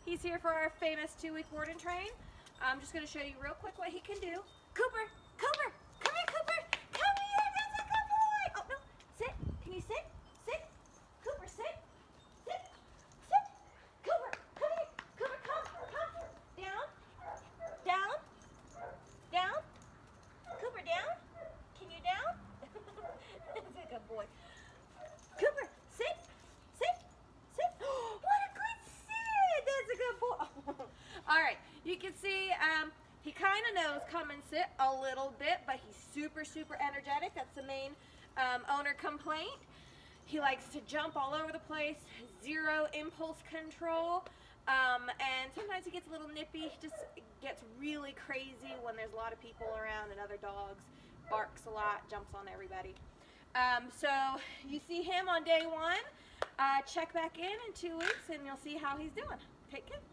He's here for our famous 2-week board and train. I'm just going to show you real quick what he can do. Cooper, Cooper, come here, Cooper. Come here, that's a good boy. Oh, no, sit. Can you sit? Sit. Cooper, sit. Sit. Sit. Cooper, come here. Cooper, come. Down. Down. Down. Cooper, down. Can you down? That's a good boy. Cooper, sit. Sit. Sit. What a good sit. That's a good boy. All right, you can see he kind of knows come and sit a little bit, but he's super, super energetic. That's the main owner complaint. He likes to jump all over the place, zero impulse control, and sometimes he gets a little nippy. He just gets really crazy when there's a lot of people around and other dogs, barks a lot, jumps on everybody. So you see him on day 1. Check back in 2 weeks and you'll see how he's doing. Take care.